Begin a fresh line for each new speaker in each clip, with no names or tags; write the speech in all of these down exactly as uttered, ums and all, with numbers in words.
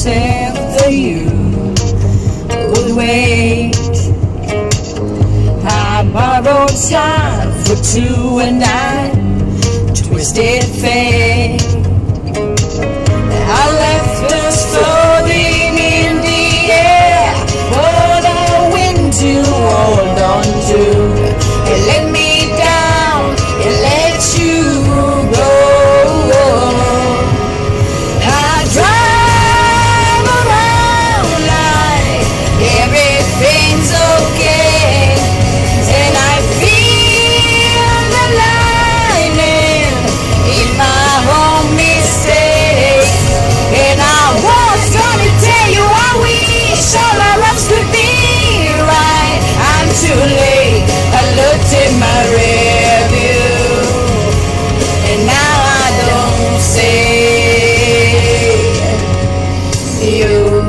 myself that you would wait. I borrowed time for two and I twisted fate. I left us floating in the air for the wind to hold on to. It let me down, it let you go. I drive around like everything's okay, and I feel the lightning in my own mistake. And I was gonna tell you I wish all our lives could be right. I'm too late, I looked in my rear view, and now I don't see you.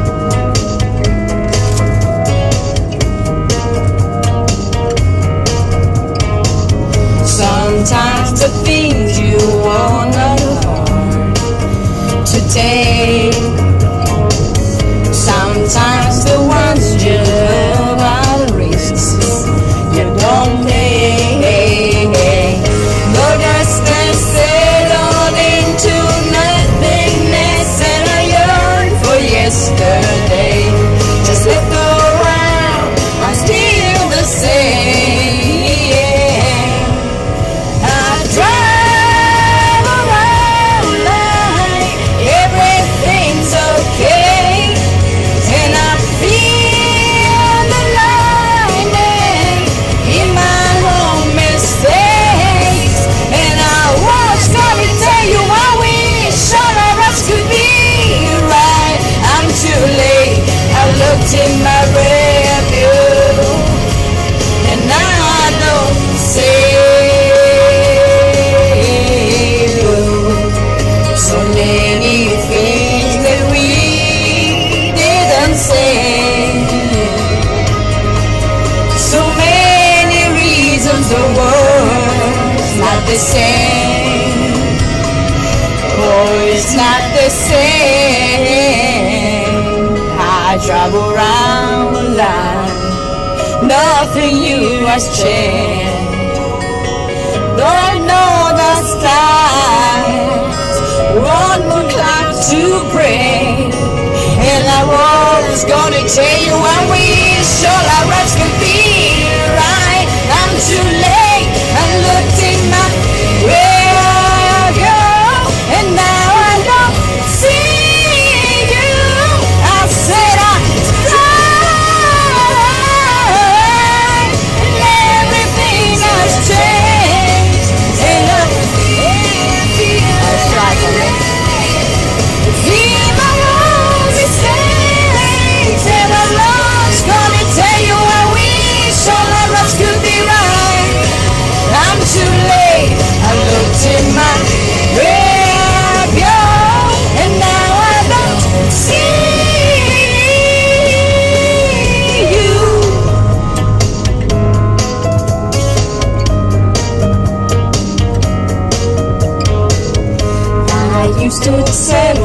Sometimes the things you want are hard to take. Sometimes the ones you love are risks you don't take. No distance settled into nothingness, and I yearn for yesterday. Just look around, I'm still the same. I drive around like everything's okay, and I feel the lightning in my own mistakes. And I was gonna tell you I wish all our lives could be right. I'm too late, I looked in my rear view, and now I don't see you. So many things that we didn't say, so many reasons the world's not the same. Oh, it's not the same. I drive around like nothing you has changed. Don't know the stars, one more clock to break. And I was gonna tell you I wish all our lives could be right. I'm too late, I looked in my rear view, and now I don't see you. I said I tried, and everything has changed. And I tried for me. See my own mistakes, and I'm not gonna tell you I wish all our lives could be right. I'm too late, I looked in my rear view, and now I don't see you. I used to tell